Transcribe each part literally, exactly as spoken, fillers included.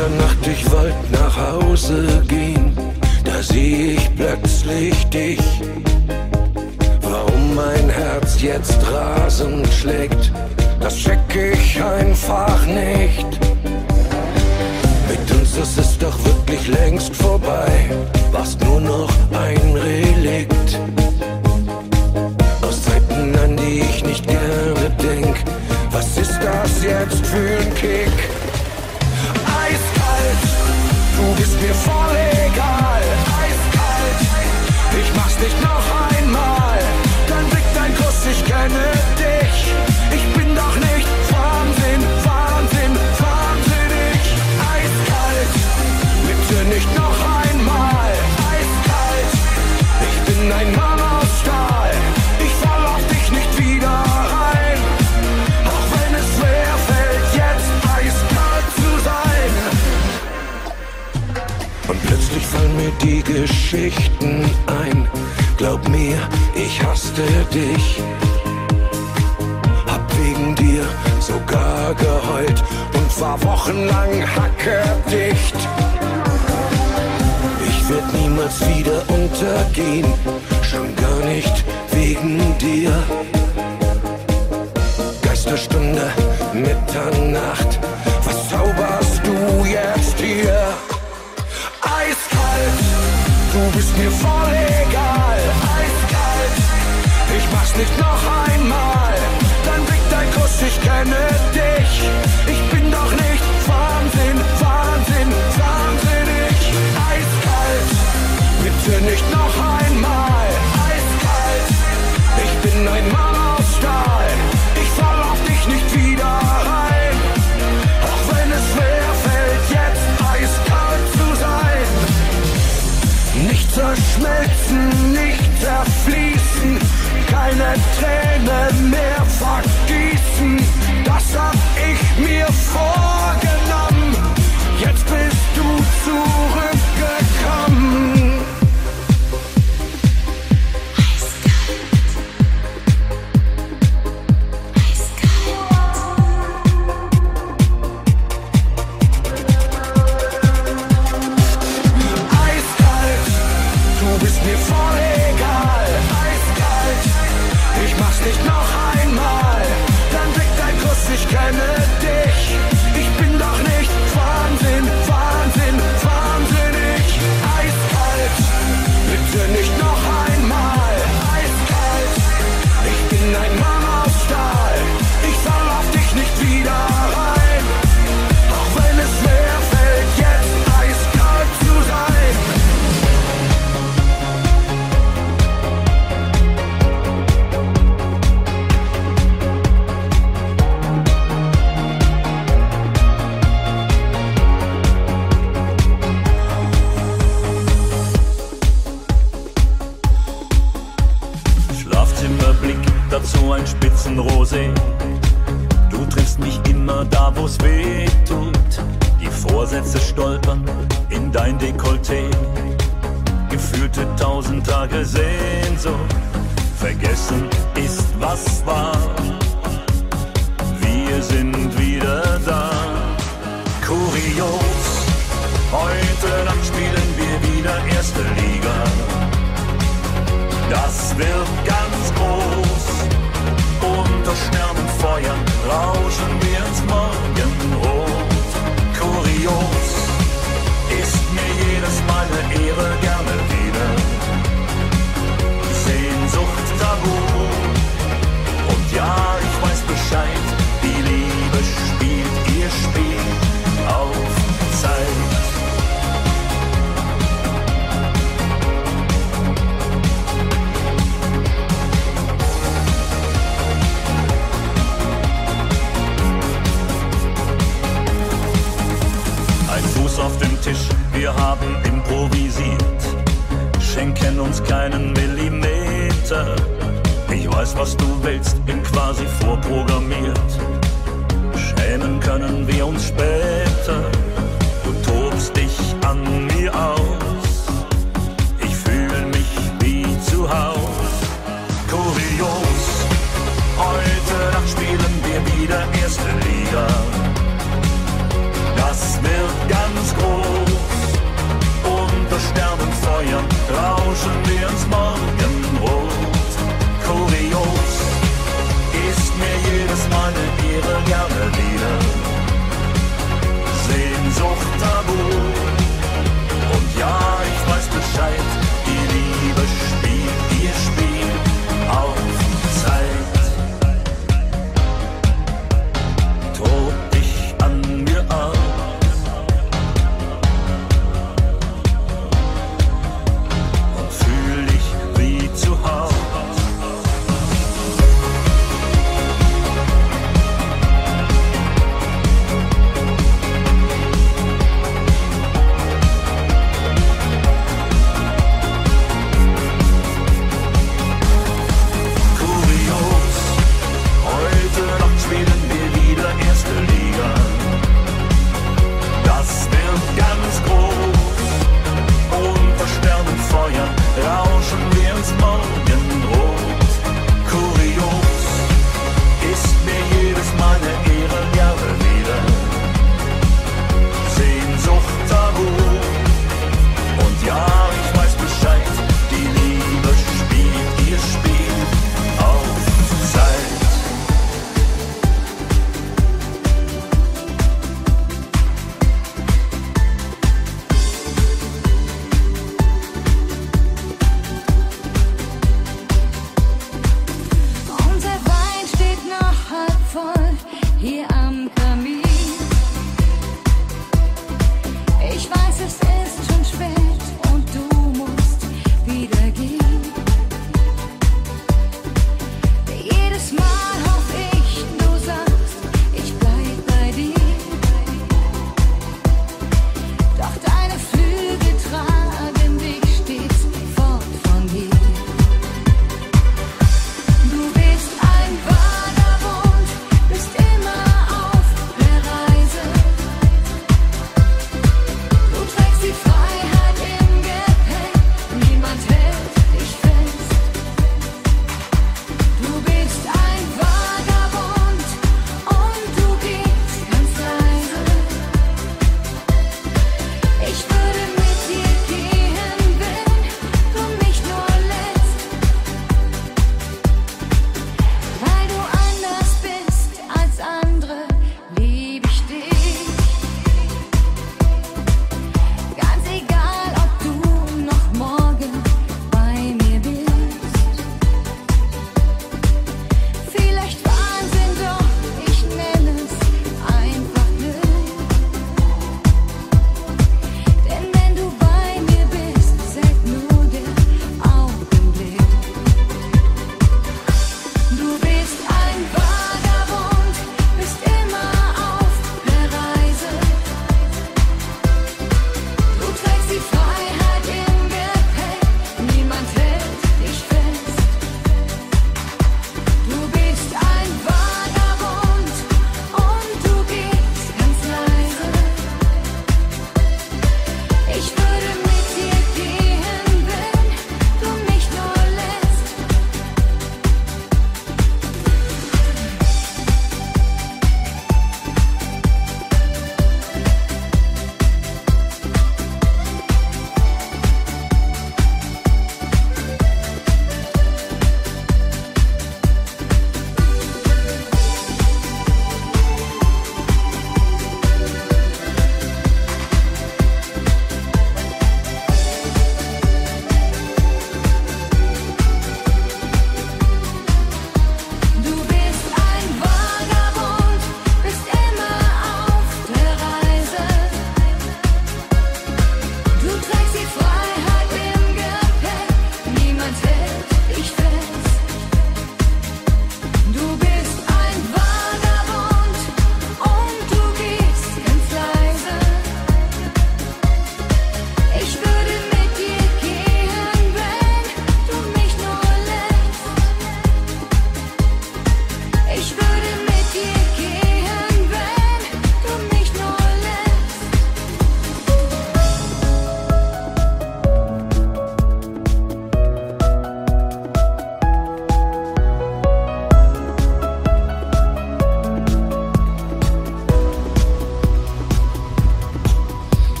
Mitternacht, ich wollt nach Hause gehen, da seh ich plötzlich dich. Warum mein Herz jetzt rasend schlägt, das check ich einfach nicht. Mit uns, das ist doch wirklich längst vorbei, warst nur noch ein Relikt aus Zeiten, an die ich nicht gerne denk. Was ist das jetzt für ein Kick? Eiskalt, du bist mir voll egal. Eiskalt, ich mach's nicht noch einmal. Dein Blick, dein Kuss, ich kenne dich. Ich bin doch nicht Wahnsinn, Wahnsinn, wahnsinnig. Eiskalt, bitte nicht noch einmal. Eiskalt, ich bin ein Mann aus Stahl. Ich fall auf dich nicht wieder rein, auch wenn es schwer fällt, jetzt eiskalt zu sein. Und plötzlich fallen mir die Geschichten ein. Glaub mir, ich hasste dich, hab wegen dir sogar geheult und war wochenlang hackedicht. Ich werd niemals wieder untergehen, schon gar nicht wegen dir. Geisterstunde, Mitternacht, was zauberst du jetzt hier? Eiskalt, du bist mir voll egal. Eiskalt, ich mach's nicht noch einmal. Dein Blick, dein Kuss, ich kenne dich. Ich bin doch nicht Wahnsinn, Wahnsinn, wahnsinnig. Eiskalt, bitte nicht noch einmal. Eiskalt, ich bin ein Mann aus Stahl. Ich fall auf dich nicht wieder rein, auch wenn es schwer fällt, jetzt eiskalt zu sein. Nicht zerschmelzen, nicht zerfließen, keine Träne mehr vergießen. Das hab ich mir vorgenommen, jetzt bist du zurückgekommen. Nicht noch einmal, dein Blick, dein Kuss, ich kenne dich. Ich bin doch nicht Wahnsinn, Wahnsinn, wahnsinnig. Eiskalt, bitte nicht noch einmal. Eiskalt, ich bin ein Mann aus Stahl. Ich fall auf dich nicht wieder rein, auch wenn es schwer fällt, jetzt eiskalt zu sein. Dazu ein Spitzenrosé. Du triffst mich immer da, wo's weh tut. Die Vorsätze stolpern in dein Dekolleté. Gefühlte tausend Tage Sehnsucht. Vergessen ist, was war. Wir sind wieder da. Kurios, heute Nacht spielen wir wieder erste Liga. Das wird ganz groß. Unter Sternenfeuer rauschen wir ins Morgenrot. Kurios, ist mir jedes Mal eine Ehre, gerne wieder. Sehnsucht tabu. Und ja, ich weiß Bescheid, die Liebe spielt ihr Spiel auf Zeit. Auf dem Tisch, wir haben improvisiert, schenken uns keinen Millimeter. Ich weiß, was du willst, bin quasi vorprogrammiert. Schämen können wir uns später. Du tobst dich an mir aus. Ich fühl mich wie zu Haus. Kurios, heute Nacht spielen wir wieder erste Liga. Das wird ganz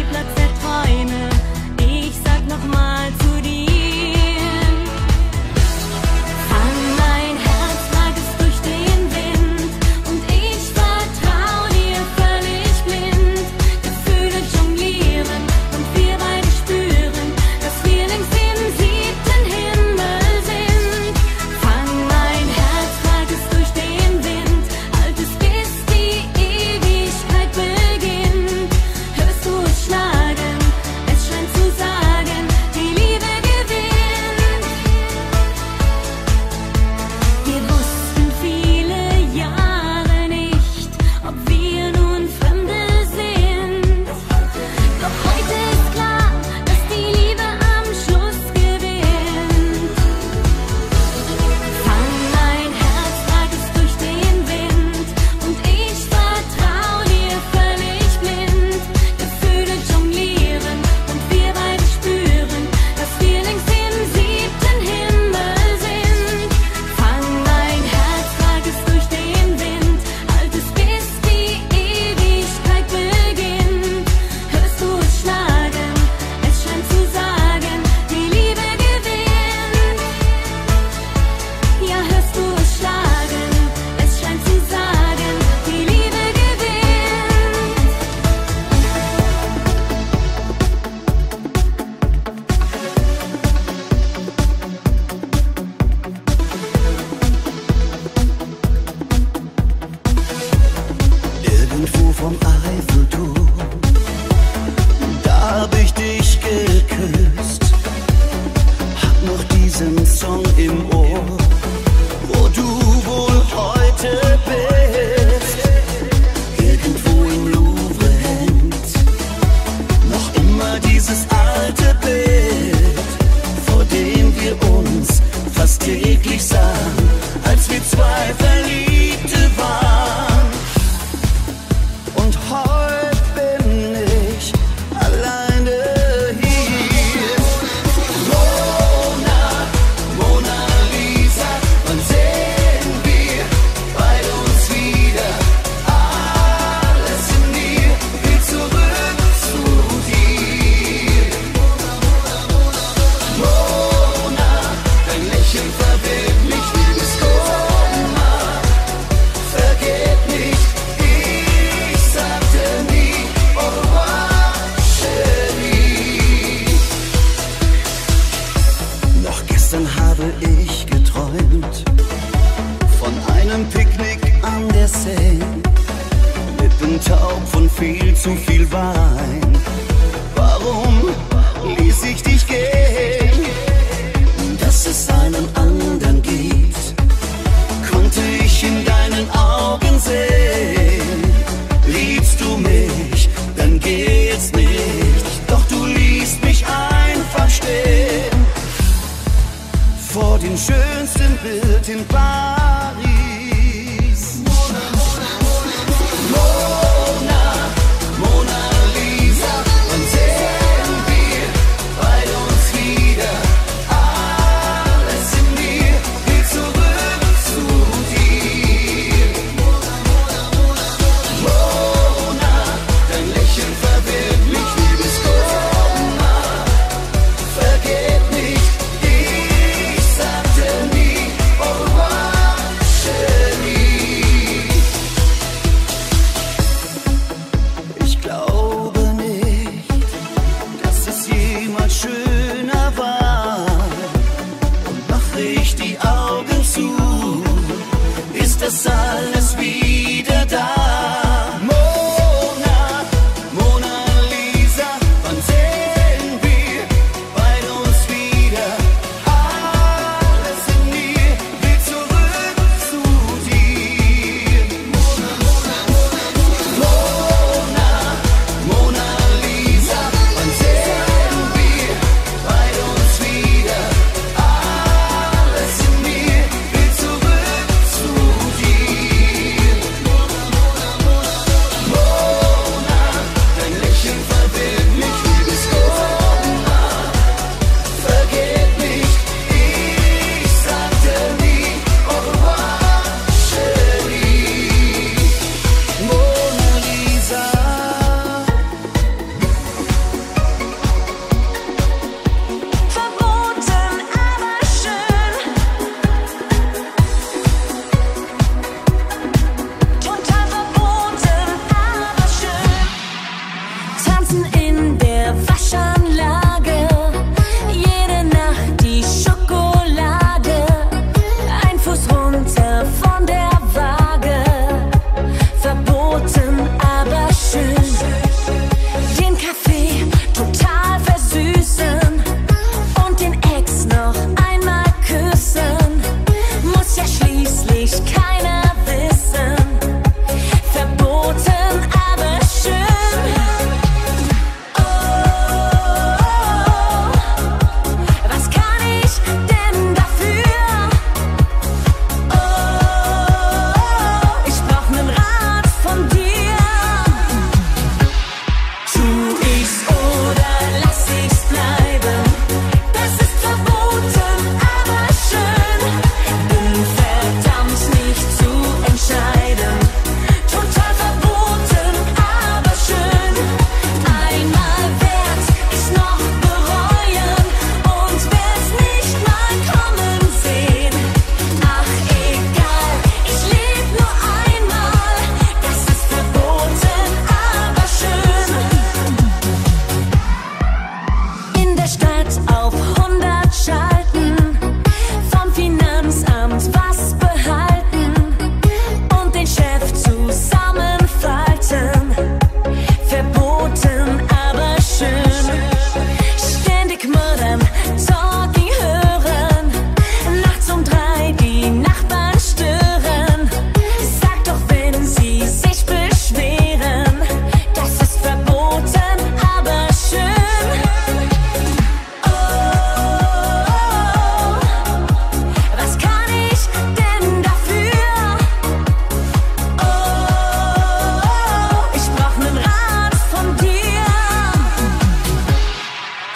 Spielplatz der Träume. Ich sag nochmal zu dir. Fang mein Herz, trag es durch den Wind und ich vertrau dir völlig blind. Gefühle jonglieren und wir beide spüren, dass wir längst im siebten Himmel sind. Fang mein Herz, trag es durch den Wind, halt es bis die Ewigkeit beginnt. Hörst du es schlagen? Es scheint zu sagen, die Liebe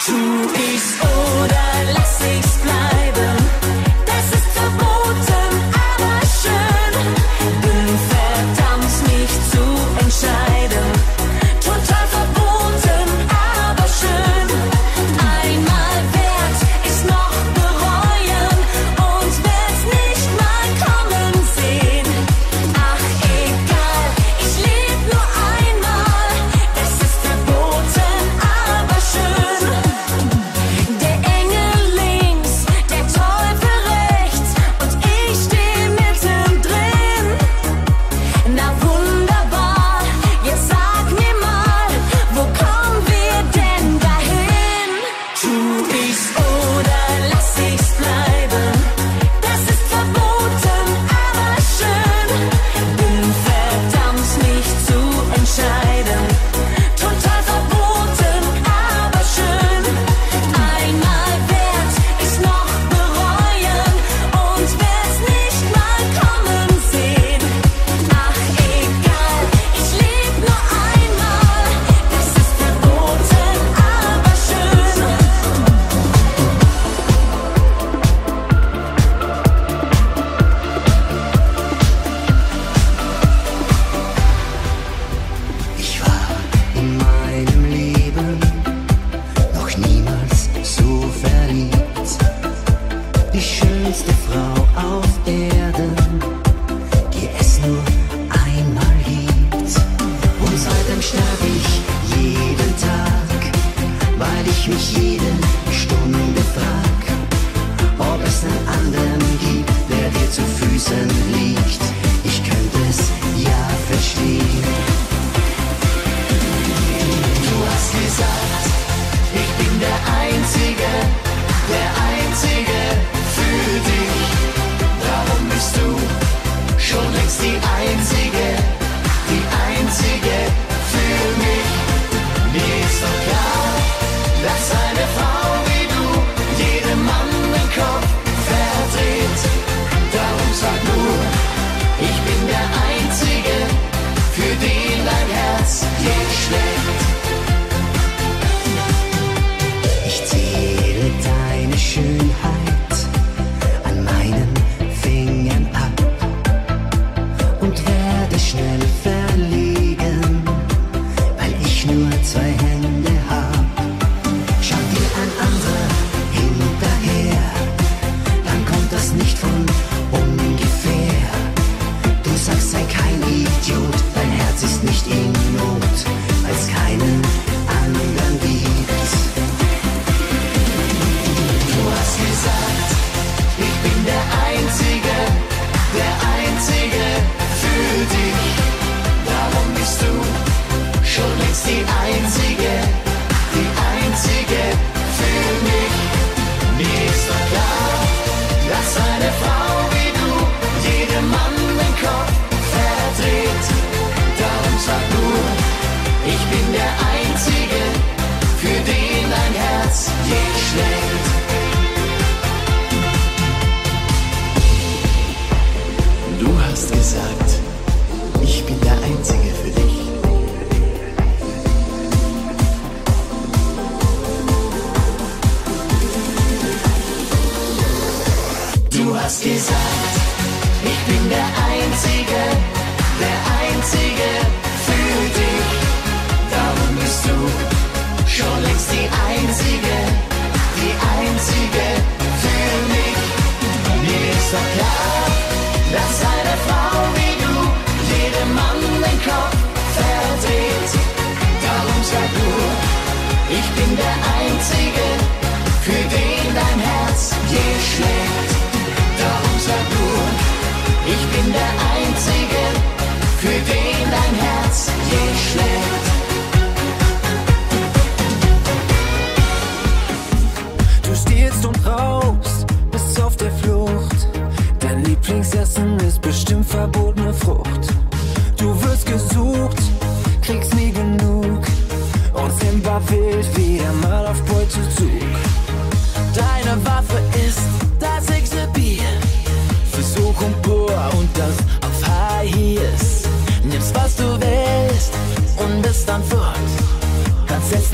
wild, wieder mal auf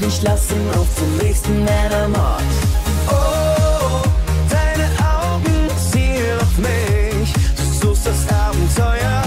nicht lassen, auf zum nächsten Männermord. Oh, deine Augen zielen auf mich, du suchst das Abenteuer.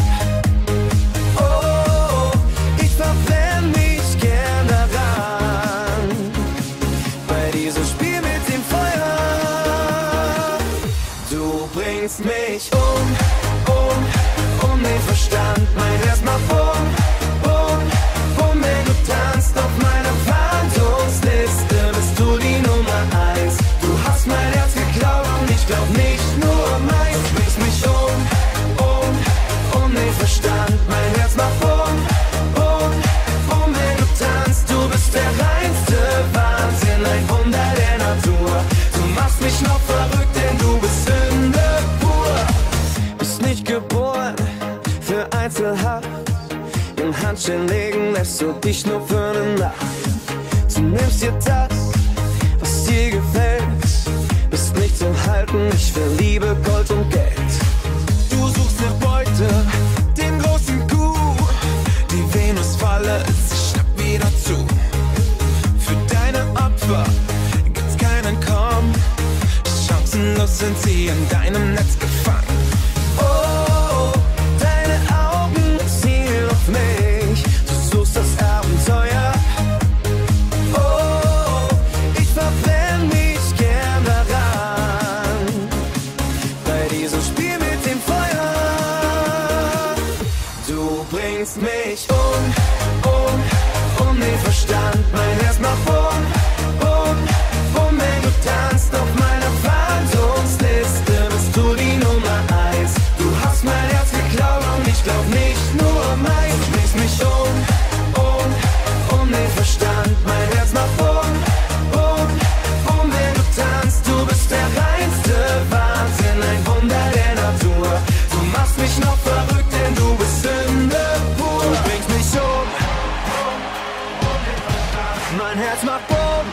Oh, ich verwende mich gern daran, bei diesem Spiel mit dem Feuer. Du bringst mich um, um, um den Verstand, mein Herz macht Bumm, Bumm, Bumm, wenn du tanzt auf meiner Verhandlungsliste, bist du die Nummer eins. Du hast mein Herz geklaut und ich glaub nicht nur meins. Du bringst mich um, um, um den Verstand, mein Herz macht Bumm, Bumm, Bumm, wenn du tanzt, du bist der reinste Wahnsinn, ein Wunder der Natur. Du machst mich noch verrückt, denn du bist Sünde pur. Bist nicht geboren für Einzelhaft, im Handschellen legen lässt du dich nur für eine Nacht. Du nimmst dir das, was dir gefällt, bist nicht zu halten, ich will Liebe, Gold und Geld. Du suchst nach Beute, den großen Coup, die Venusfalle, sie schnappt wieder zu. Für deine Opfer gibt's keinen Komm, chancenlos sind sie in deinem Netz gefangen. Oh, deine Augen zielen auf mich, du suchst das Abenteuer. Oh, ich verwende mich gern daran, bei diesem Spiel mit dem Feuer. Du bringst mich um, um, um den Verstand, mein Herz macht Bumm, Bumm, Bumm, wenn du tanzt auf meiner Verhandlungsliste, bist du die Nummer eins. Du hast mein Herz geklaut und ich glaub nicht nur meins. Du bringst mich um, um, um den Verstand, mein Herz macht Bumm, Bumm, Bumm, wenn du tanzt, du bist der reinste Wahnsinn, ein Wunder der Natur. Du machst mich noch verrückt, denn du bist Sünde pur. Du bringst mich um, mein Herz macht Bumm,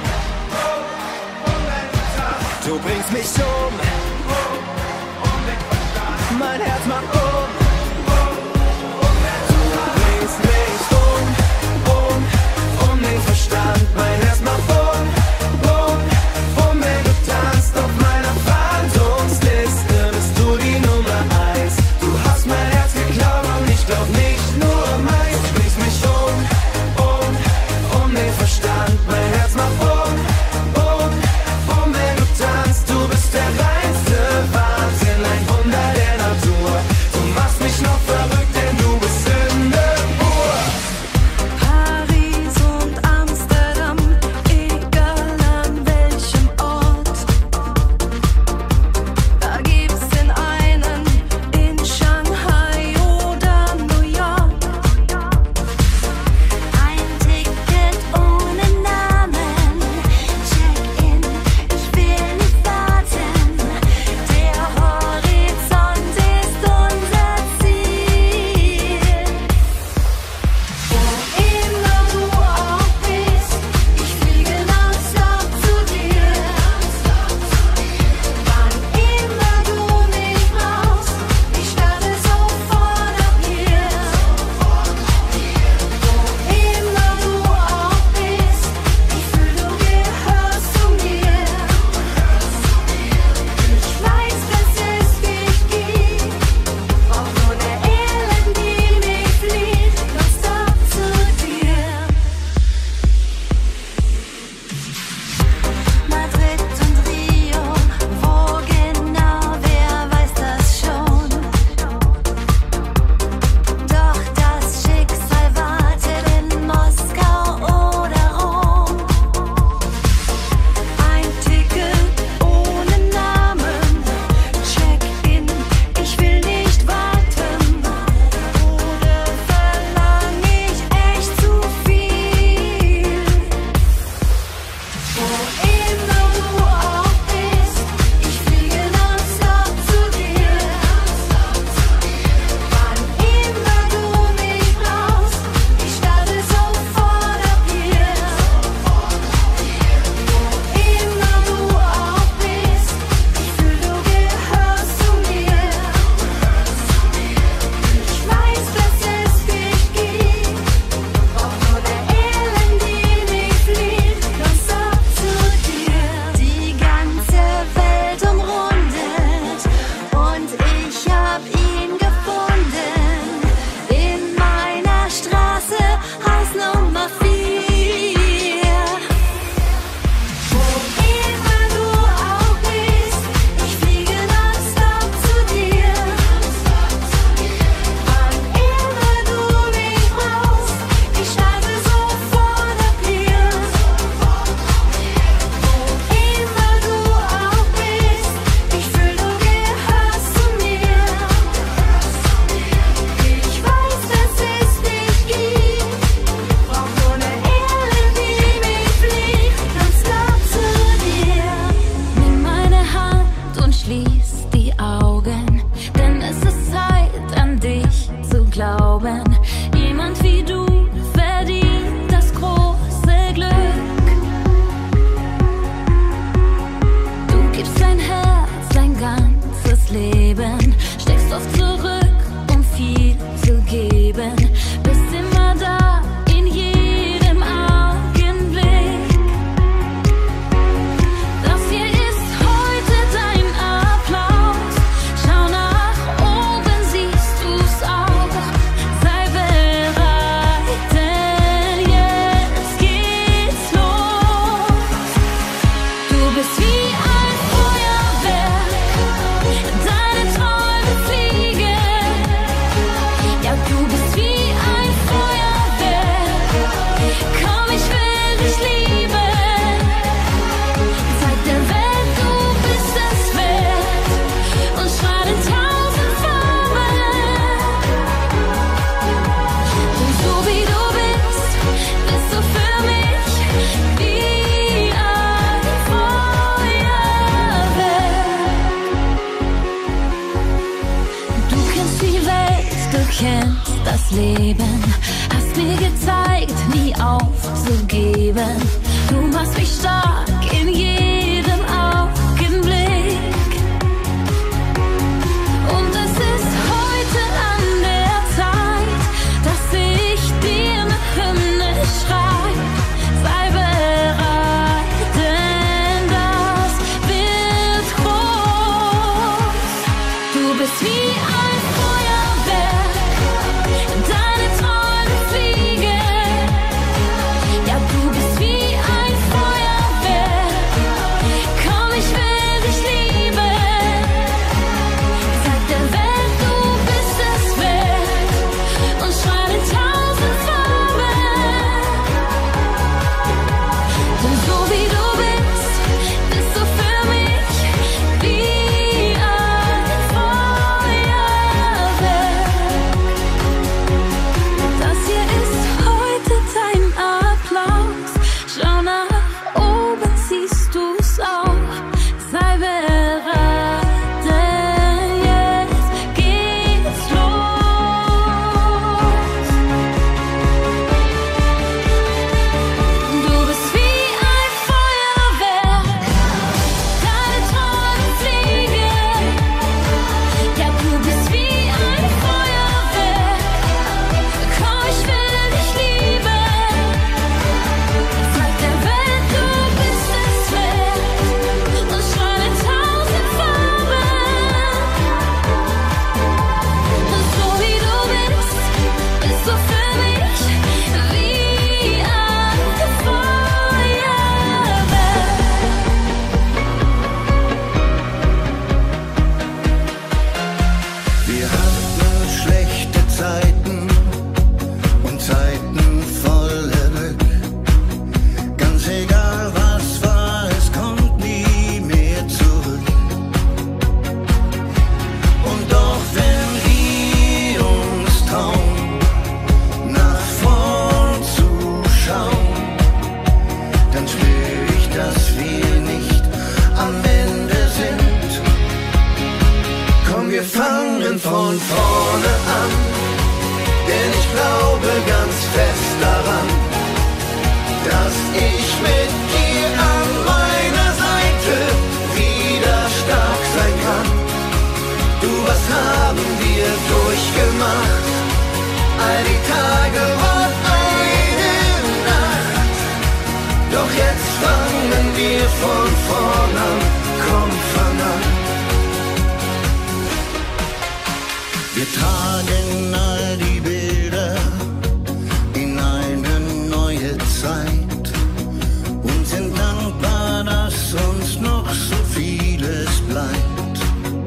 du bringst mich um, mein Herz macht Bumm. Du bringst mich um, um, um den Verstand, mein Herz macht Bumm, Bumm, Bumm, wenn du tanzt auf meiner Verhandlungsliste, bist du die Nummer eins. Du hast mein Herz geklaut und ich glaub nicht nur meins. Du bringst mich um, um, um den Verstand, mein Herz macht Bumm, Bumm, Bumm, wenn du tanzt, du bist der reinste Wahnsinn, ein Wunder der Natur. Du machst mich noch verrückt, denn du bist Sünde pur. Paris und Amsterdam, ich Leben. Hast mir gezeigt, nie aufzugeben. Du machst mich stark in jedem Augenblick. Und es ist heute an der Zeit, dass ich dir eine Hymne schreibe. Sei bereit, denn das wird groß. Du bist wie ein Feuerwerk, deine Träume fliegen. Ja, du bist wie ein Feuerwerk. Komm, ich will dich lieben. Sag der Welt, du bist es wert und strahle tausend Farben. Denn so wie du bist, bist du für mich wie ein Feuerwerk. Das hier ist heute dein Applaus. Schau nach oben, siehst du's auch. Sei bereit, denn jetzt geht's los. Du bist wie ein Feuerwerk, deine Träume fliegen. Ja, du bist wie ein Feuerwerk. Komm, ich will dich lieben. Sag der Welt, du bist es wert und strahle tausend Farben. Und so wie du bist, bist du für mich wie ein Feuerwerk. Wir hatten schlechte Zeiten und Zeiten voller Glück. Ganz egal was war, es kommt nie mehr zurück. Und doch wenn wir uns trauen, nach vorn zu schauen, dann spür ich, dass wir nicht am Ende sind. Komm, wir fangen von vorne an, denn ich glaube ganz fest daran, dass ich mit dir an meiner Seite wieder stark sein kann. Du, was haben wir durchgemacht? All die Tage und eine Nacht. Doch jetzt fangen wir von vorn an, komm, fang an. Wir tragen all die Bilder in eine neue Zeit und sind dankbar, dass uns noch so vieles bleibt.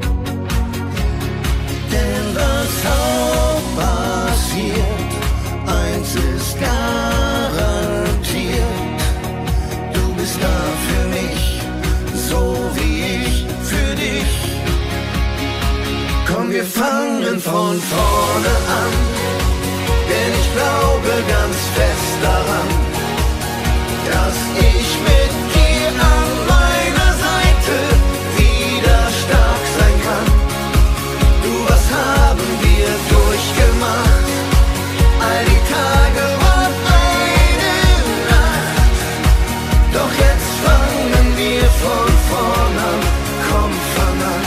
Denn was auch passiert, eins ist garantiert: Du bist da für mich, so wie ich für dich. Komm, wir fangen von vorne an, denn ich glaube ganz fest daran, dass ich mit dir an meiner Seite wieder stark sein kann. Du, was haben wir durchgemacht? All die Tage und eine Nacht. Doch jetzt fangen wir von vorn an, komm, fang an.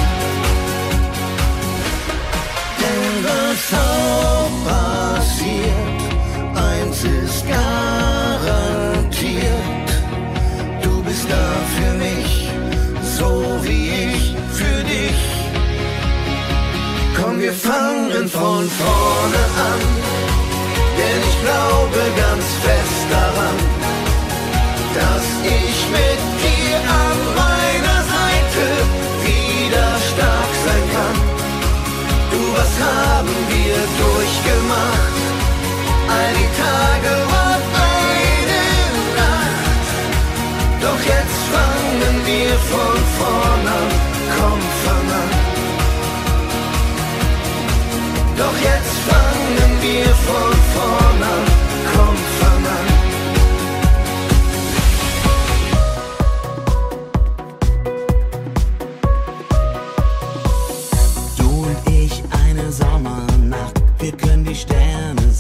Denn was auch passiert, eins ist garantiert: Du bist da für mich, so wie ich für dich. Komm, wir fangen von vorne an, denn ich glaube ganz fest daran, dass ich mit dir an meiner Seite wieder stark sein kann. Du, was haben wir durchgemacht? All die Tage und eine Nacht. Doch jetzt fangen wir von vorn an, komm, fang an. Doch jetzt fangen wir von vorn an, komm, fang an. Du und ich, eine Sommernacht, wir können die Sterne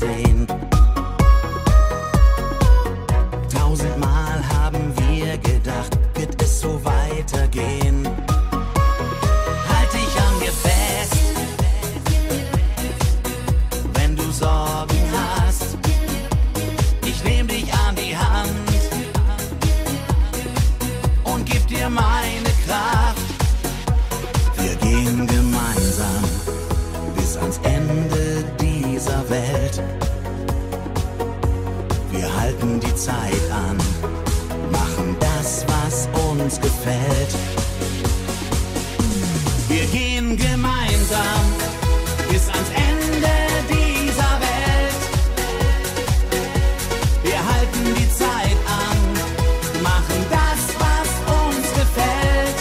dir meine Kraft. Wir gehen gemeinsam bis ans Ende dieser Welt. Wir halten die Zeit an, machen das, was uns gefällt. Wir gehen gemeinsam bis ans Ende dieser Welt. Wir halten die Zeit an, machen das, was uns gefällt.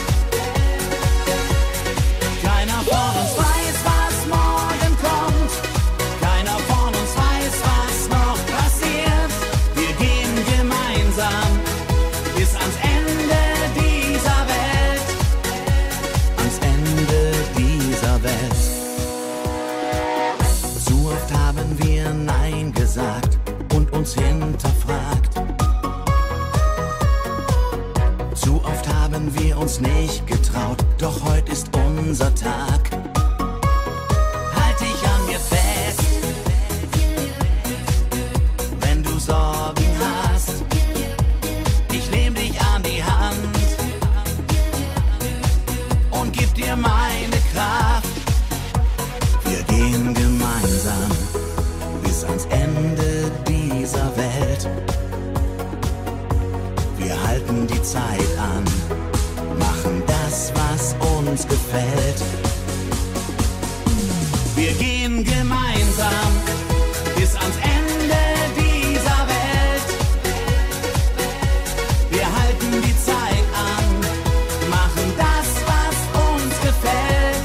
Keiner von uns weiß, was morgen kommt. Keiner von uns weiß, was noch passiert. Wir gehen gemeinsam bis ans Ende dieser Welt. Ans Ende dieser Welt. Zu oft haben wir Nein gesagt und uns hinterfragt. Zu oft haben wir uns nicht getraut, doch heute ist unser Tag. Halt dich an mir fest, wenn du Sorgen hast. Ich nehm dich an die Hand und gib dir meine Kraft. Wir gehen gemeinsam bis ans Ende dieser Welt. Wir halten die Zeit an, machen das, was uns gefällt. Wir gehen gemeinsam bis ans Ende dieser Welt. Wir halten die Zeit an, machen das, was uns gefällt.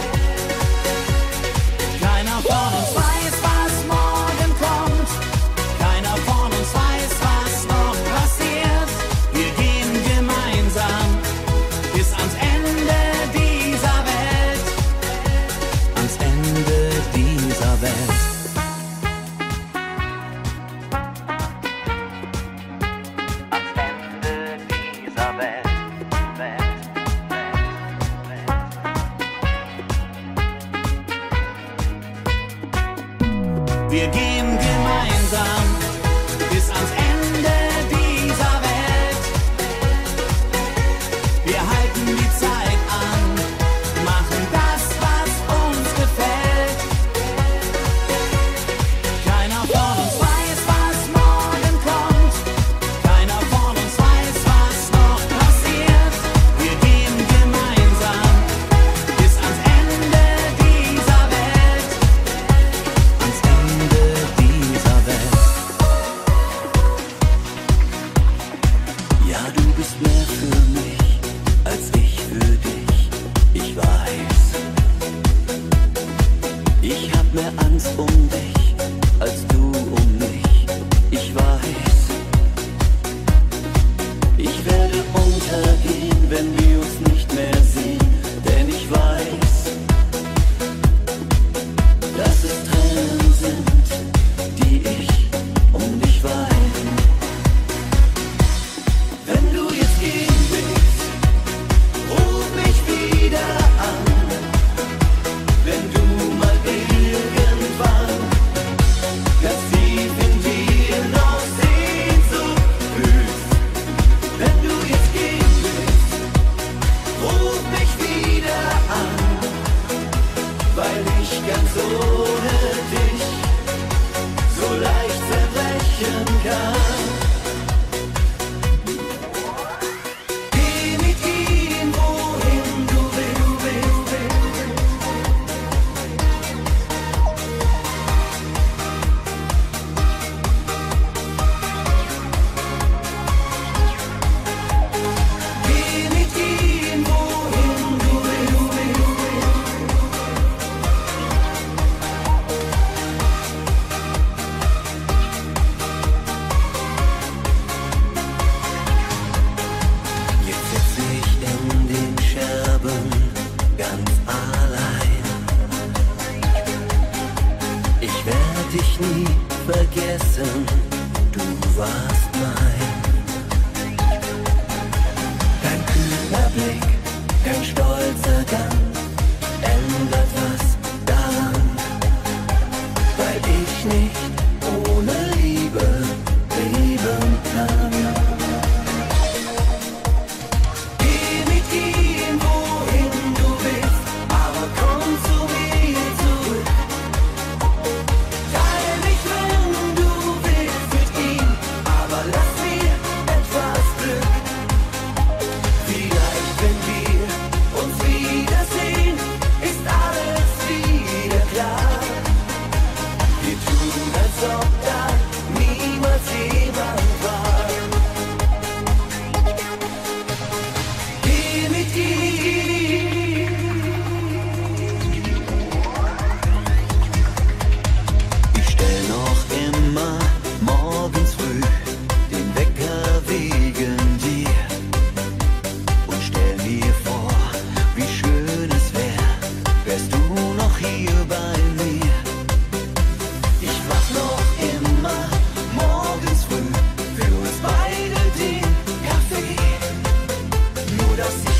Keiner von uns weiß, was morgen kommt. Keiner von uns weiß, was noch passiert. Wir gehen gemeinsam bis ans Ende dieser Welt. Ans Ende dieser Welt. Ans Ende dieser Welt. Welt, Welt, Welt. Wir gehen gemeinsam bis ans Ende dieser Welt. Wir halten die Zeit an, machen das, was uns gefällt. Keiner von uns weiß, was morgen kommt. Keiner von uns weiß, was noch passiert. Wir gehen gemeinsam bis ans Ende dieser Welt. Ans Ende dieser Welt. Ja, du bist mehr für mich als ich für dich. Ich weiß. Ich hab mehr Angst um dich als du um mich. Ich weiß. Ich werde untergehen, wenn wir uns nicht mehr sehen. Denn ich weiß, dass es Tränen sind, die ich um dich weine. Wenn du jetzt gehen willst,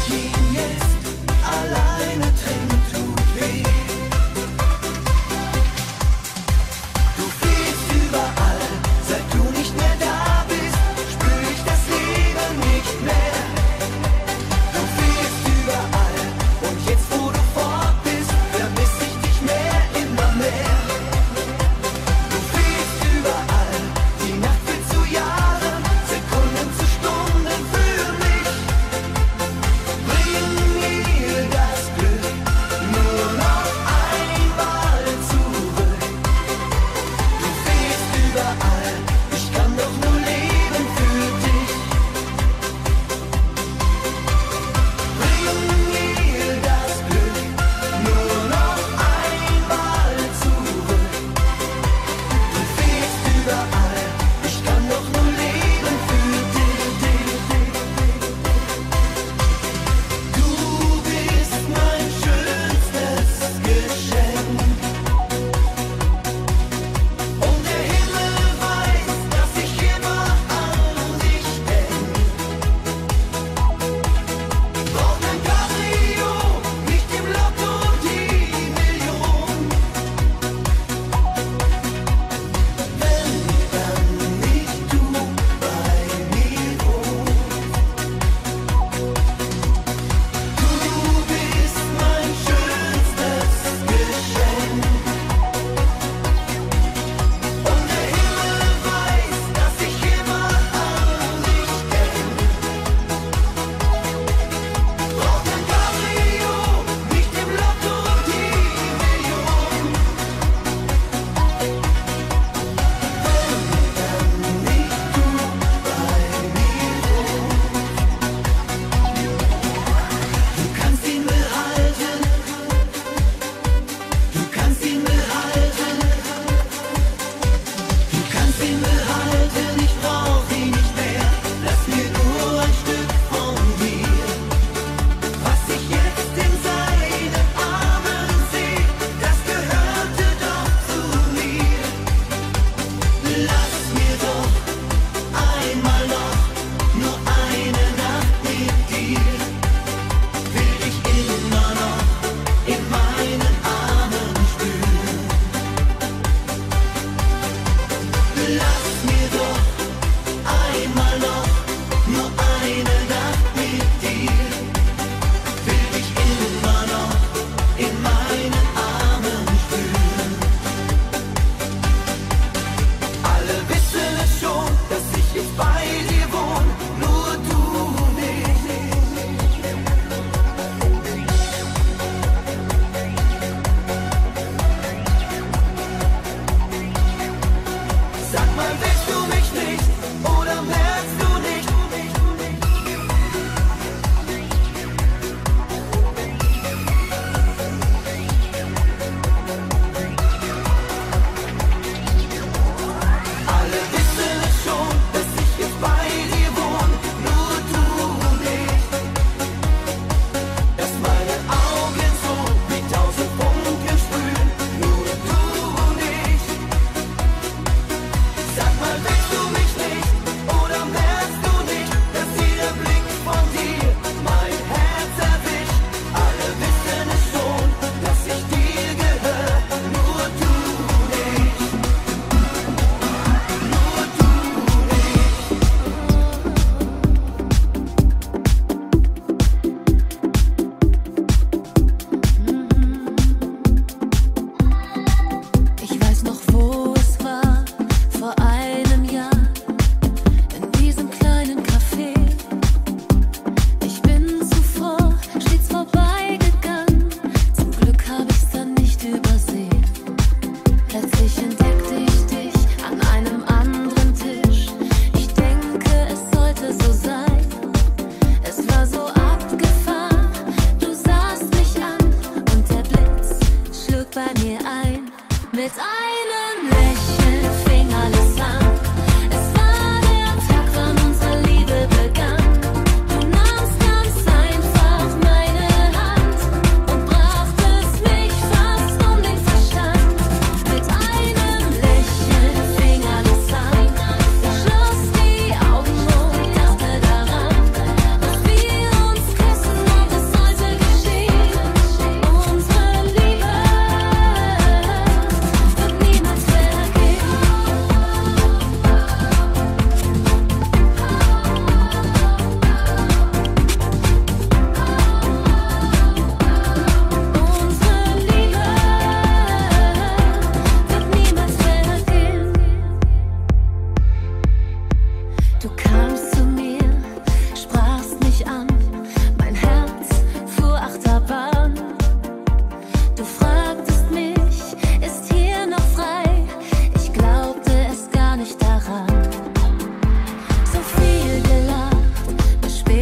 Küssen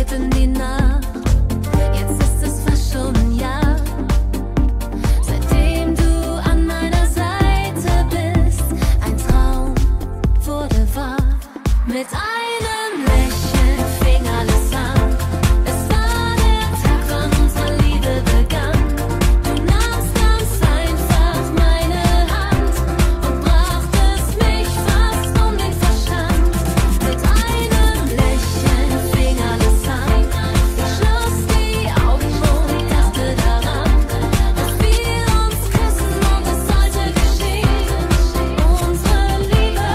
mitten in die Nacht. Jetzt ist es fast schon ein Jahr, seitdem du an meiner Seite bist. Ein Traum wurde wahr. Mit einem Lächeln fing alles an. Es war der Tag, wann unsere Liebe begann. Du nahmst ganz einfach meine Hand und brachtest mich fast um den Verstand. Mit einem Lächeln fing alles an. Ich schloss die Augen und dachte daran, dass wir uns küssen und es sollte geschehen. Unsere Liebe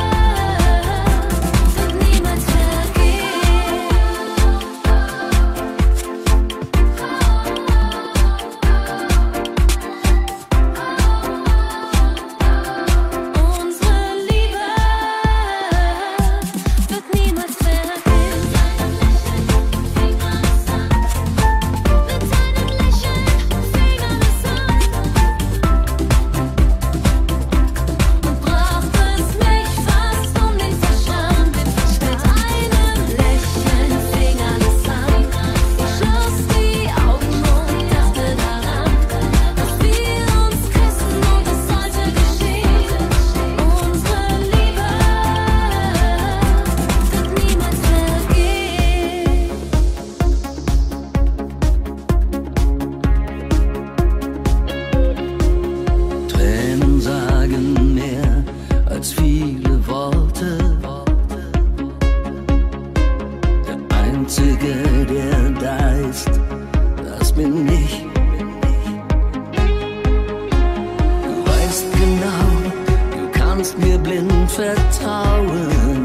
wird niemals vergehen. Unsere Liebe wird niemals vergehen. Mit einem Lächeln fing alles an. Und brachtest mich fast um den Verstand. Mit einem Lächeln fing alles an. Ich schloss die Augen und dachte daran, dass wir uns küssen und es sollte geschehen. Unsere Liebe wird niemals vergehen. Tränen sagen mehr als viele Worte. Der Einzige, der da ist, das bin ich. Du weißt genau, du kannst mir blind vertrauen.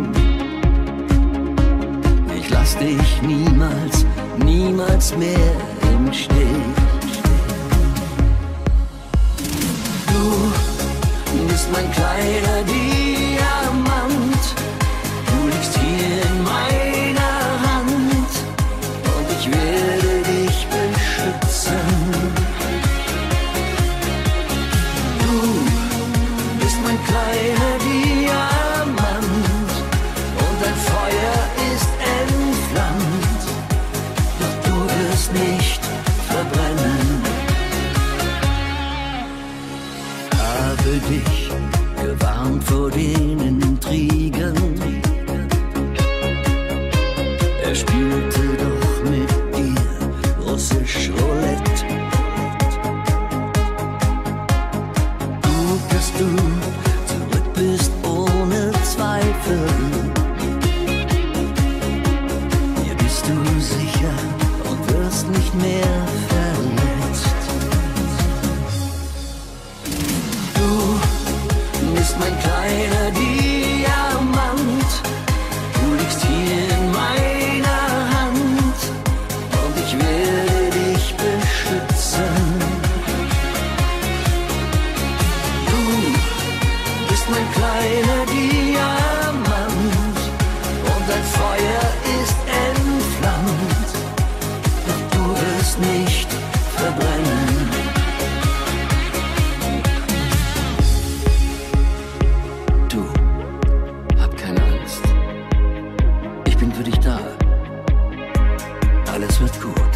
Ich lass dich niemals, niemals mehr im Stich. Du bist mein kleiner Diamant. Du liegst hier in meiner Hand und ich werde dich beschützen. Du bist mein kleiner Diamant und dein Feuer ist entflammt. Doch du wirst nicht verbrennen. Habe dich gewarnt vor den Intrigen. Er spielte doch mit dir russisch Roulette. Gut, dass du zurück bist ohne Zweifel. Hier bist du sicher und wirst nicht mehr verletzt. Du bist mein kleiner Diamant. Du liegst hier in meiner Hand und ich werde dich beschützen. Du bist mein kleiner Diamant und dein Feuer ist entflammt. Doch du wirst nicht verbrennen. Du, hab keine Angst. Ich bin für dich da. Alles wird gut.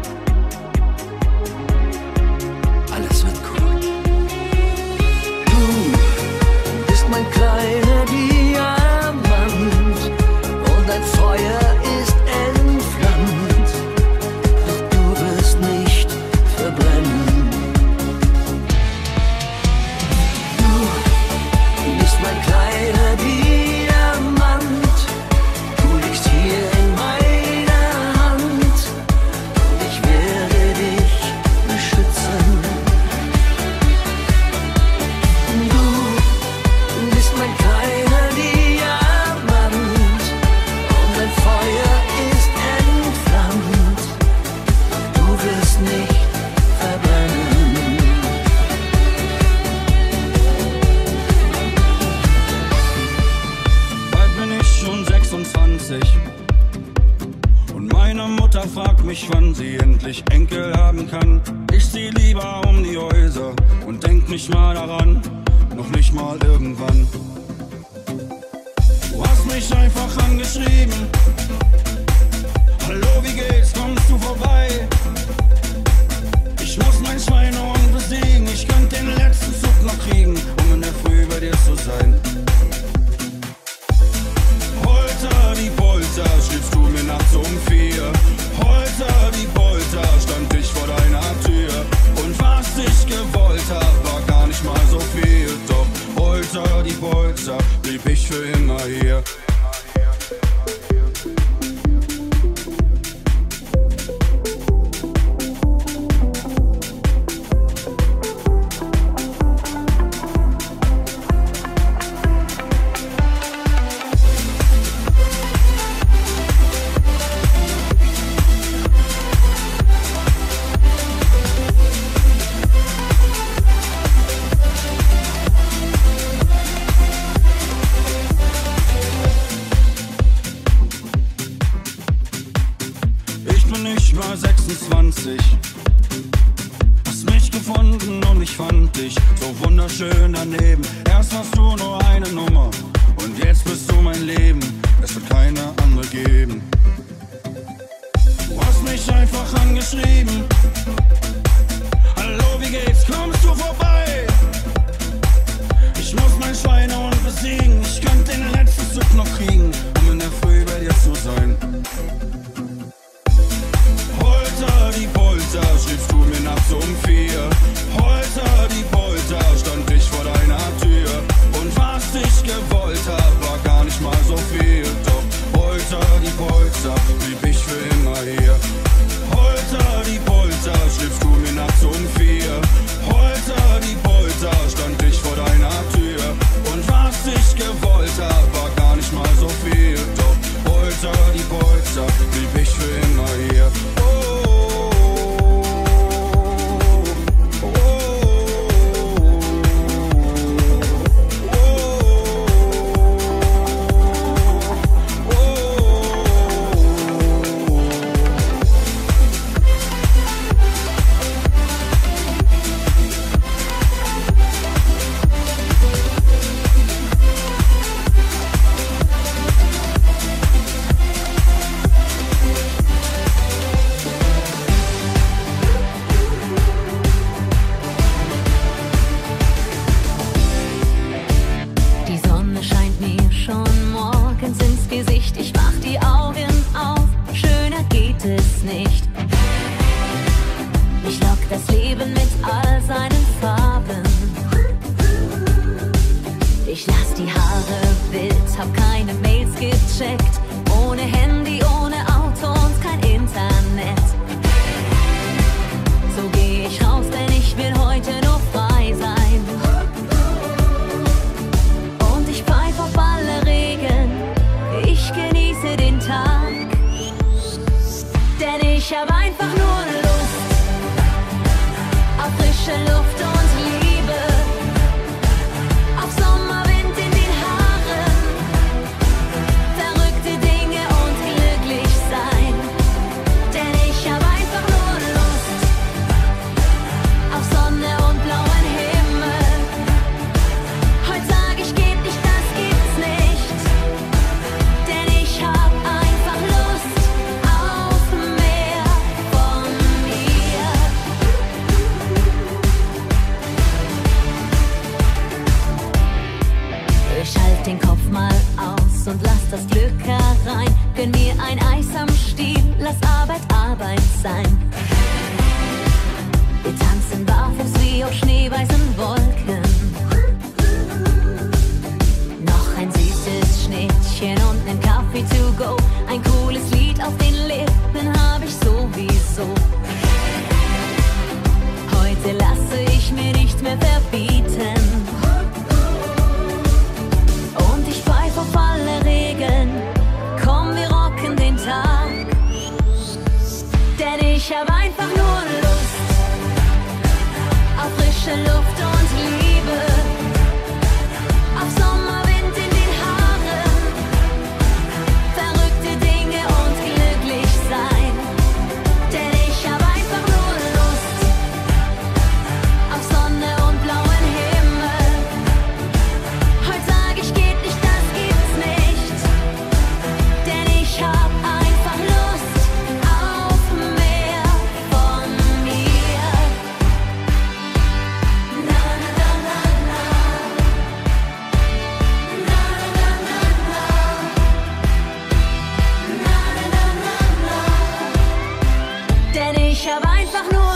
Alles wird gut. Du bist mein kleiner Diamant und dein Feuer ist entflammt. Doch du wirst nicht verbrennen. Du bist mein kleiner Diamant. Du liegst hier in meiner Hand und ich werde dich beschützen. Du bist mein kleiner Diamant und dein Feuer ist entflammt. Du wirst nicht verbrennen. Bald bin ich schon sechsundzwanzig und meine Mutter fragt mich, wann sie endlich Enkel haben kann. Ich zieh lieber um die Häuser und denk nicht mal daran, noch nicht mal irgendwann. Du hast mich einfach angeschrieben bin nicht mal sechsundzwanzig. Hast mich gefunden und ich fand dich so wunderschön daneben. Erst warst du nur eine Nummer und jetzt bist du mein Leben. Es wird keine andere geben. Du hast mich einfach angeschrieben. Hallo, wie geht's? Kommst du vorbei? Ich muss mein Schweinehund besiegen. Ich könnte den letzten Zug noch kriegen, um in der Früh bei dir zu sein. Holter die Polter, schriebst du mir nachts um vier. Holter die Polter, stand ich vor deiner Tür. Und was ich gewollt hab, war gar nicht mal so viel. Doch Holter die Polter, blieb ich für immer hier. Holter die Polter, schriebst du mir nachts um vier. Holter die Polter, stand ich vor deiner Tür. Und was ich gewollt hab, war gar nicht mal so viel. Doch Holter die Polter, blieb ich für immer hier. Ich hab einfach nur